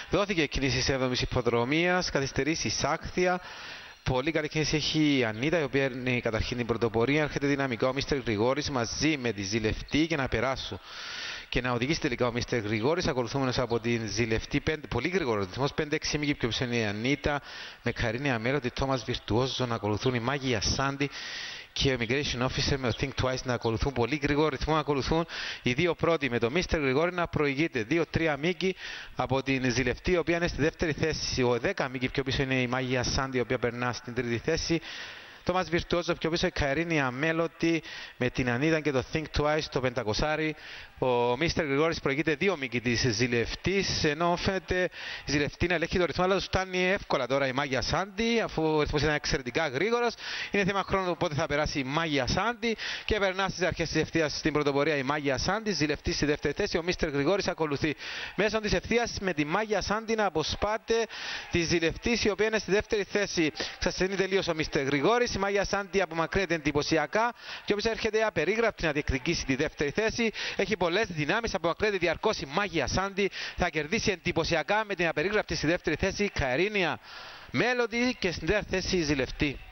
Δόθηκε κίνηση 7η υποδρομία, καθυστερήσει Σάκθια. Πολύ καλή κίνηση έχει η Ανίτα, η οποία είναι καταρχήν την πρωτοπορία. Έρχεται δυναμικά ο Μίστερ Γρηγόρης μαζί με τη Ζηλευτή για να περάσουν και να οδηγήσει τελικά ο Μίστερ Γρηγόρης. Ακολουθούμενος από την Ζηλευτή, πολύ γρήγορο ρυθμός, 5-6 μήκη πιο πίσω είναι η Ανίτα. Με Καρίνη Αμέλωτη, Τόμας Βιρτουόζο να ακολουθούν, η Μάγια Σάντι και ο Immigration Officer με το Think Twice να ακολουθούν. Πολύ γρήγορο ρυθμό να ακολουθούν οι δύο πρώτοι, με το Mr. Γρηγόρη να προηγείται 2-3 μήκη από την Ζηλευτή, η οποία είναι στη δεύτερη θέση. Ο 10 μήκη πιο πίσω είναι η Μάγια Σάντι, η οποία περνά στην τρίτη θέση. Τόμας Βιρτουόζο πιο πίσω, η Καρίνη Αμέλωτη με την Ανίδα και το Think Twice το 500. Ο Mr. Γρηγόρης προηγείται 2 μήκη της Ζηλευτής, ενώ φαίνεται η Ζηλευτή να ελέγχει το ρυθμό, αλλά του φτάνει εύκολα τώρα η Μάγια Σάντι, αφού ο ρυθμός ήταν εξαιρετικά γρήγορος. Είναι θέμα χρόνου πότε θα περάσει η Μάγια Σάντι και περνά στις αρχές της ευθείας στην πρωτοπορία η Μάγια Σάντι. Ζηλευτή στη δεύτερη θέση, ο Mr. Γρηγόρης ακολουθεί μέσω της ευθείας με τη Μάγια Σάντι να αποσπάται τη Ζηλευτή, η οποία είναι στη δεύτερη θέση. Ξασθενεί τελείως ο Mr. Γρηγόρης. Η Μάγια Σάντι απομακρύνεται εντυπωσιακά και όποιος έρχεται απερίγραπτη να διεκδικήσει τη δεύτερη θέση. Έχει πολλές δυνάμεις, απομακρύνεται διαρκώς η Μάγια Σάντι. Θα κερδίσει εντυπωσιακά με την απερίγραπτη στη δεύτερη θέση Καρίνια Μέλωτη και στην τέταρτη θέση η Ζηλευτή.